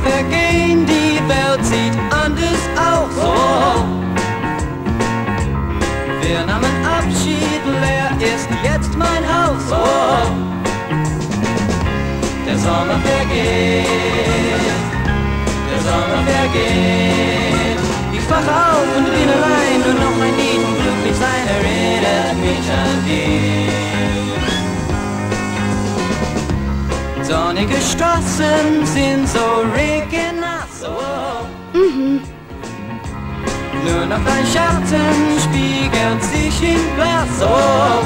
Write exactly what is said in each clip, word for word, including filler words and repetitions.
vergehen, die Welt sieht anders aus. Oh. Wir nahmen Abschied, leer ist jetzt mein Haus. Oh. Der Sommer vergeht, der Sommer vergeht. Ich wache auf und bin allein, nur noch ein Lied und glücklich sein erinnert mich an dich. Sonnige Straßen sind so regennass. Oh. Mhm. Nur noch dein Schatten spiegelt sich im Glas. Oh.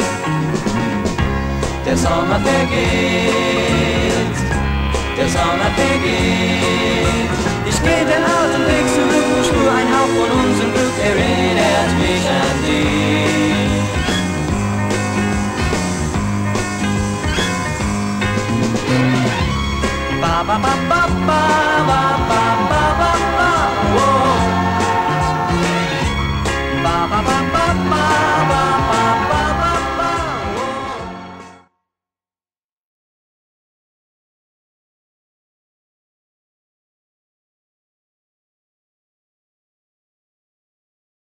Der Sommer vergeht, der Sommer vergeht.